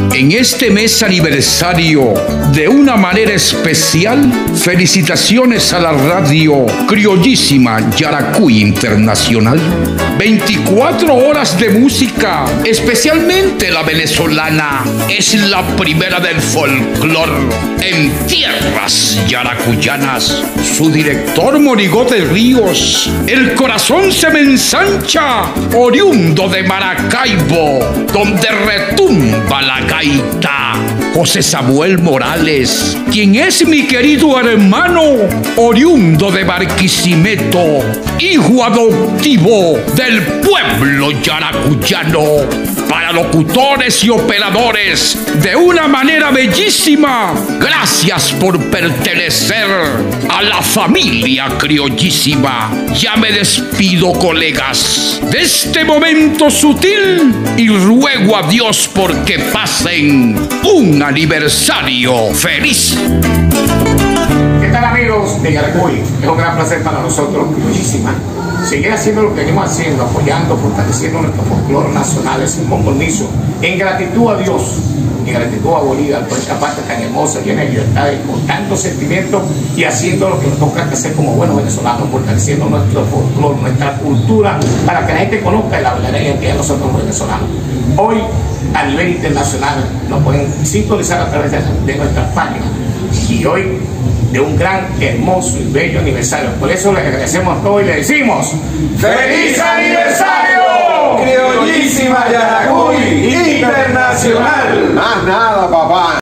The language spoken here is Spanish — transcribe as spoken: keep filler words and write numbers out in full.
En este mes aniversario, de una manera especial, felicitaciones a la radio criollísima Yaracuy Internacional. veinticuatro horas de música, especialmente la venezolana, es la primera del folclor en tierras yaracuyanas. Su director Monigote Ríos, el corazón se me ensancha, oriundo de Maracaibo, donde retumba la gaita. José Samuel Morales, quien es mi querido hermano, oriundo de Barquisimeto, hijo adoptivo del pueblo yaracuyano. Para locutores y operadores, de una manera bellísima, gracias por pertenecer a la familia criollísima. Ya me despido, colegas, de este momento sutil y ruego a Dios porque pasen un aniversario feliz. ¿Qué tal, amigos de Yaracuy? Es un gran placer para nosotros, criollísima, seguir haciendo lo que venimos haciendo, apoyando, fortaleciendo nuestro folclore nacional. Es un compromiso en gratitud a Dios, en gratitud a Bolívar por esta parte tan hermosa, llena de libertad y con tanto sentimiento, y haciendo lo que nos toca hacer como buenos venezolanos, fortaleciendo nuestro folclore, nuestra cultura, para que la gente conozca la verdadera identidad de nosotros los venezolanos. Hoy, a nivel internacional, nos pueden sintonizar a través de, de nuestras páginas, y hoy de un gran, hermoso y bello aniversario. Por eso les agradecemos a todos y les decimos ¡Feliz aniversario! Criollísima Yaracuy Internacional. Más nada, papá.